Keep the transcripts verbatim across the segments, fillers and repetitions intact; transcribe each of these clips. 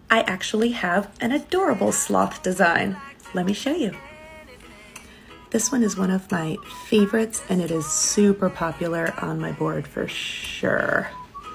I actually have an adorable sloth design. Let me show you. This one is one of my favorites, and it is super popular on my board for sure.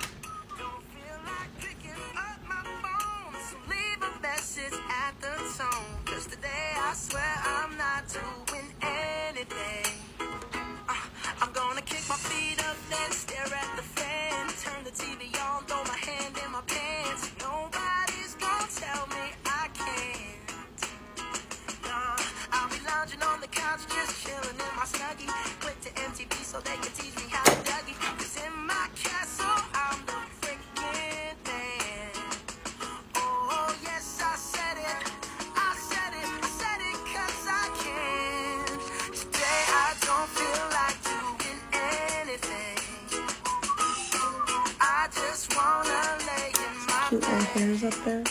On the couch, just chilling in my snuggie. Click to M T V so they can teach me how to Dougie. 'Cause in my castle, I'm the freaking man. Oh, yes, I said it. I said it. I said it 'cause I can. Today I don't feel like doing anything. I just wanna lay in my Cute little hairs up there.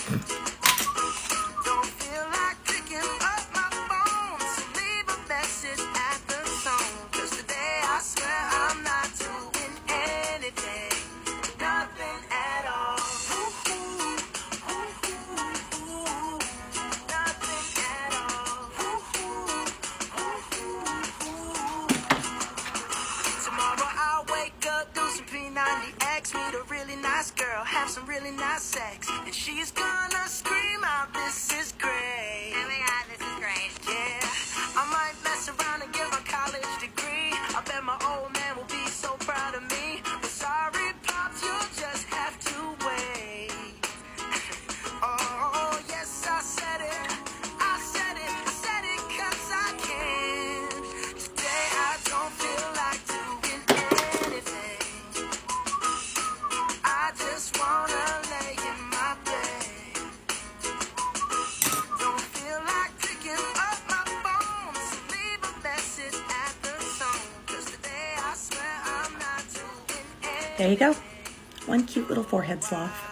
Meet a really nice girl, have some really nice sex, and she's gonna scream out, "This is great." Oh my god, this is great. Yeah, I might mess around and get my college degree. I bet my old man will be so proud of me. But sorry, Pops, you'll just have to wait. Oh, yes, I said it. I said it. I said it 'cause I can. Today I don't feel like doing anything. I just wanna lay in my bed. Don't feel like picking up my phone, so leave a message at the tone. 'Cause today I swear I'm not doing anything. There you go. One cute little forehead sloth.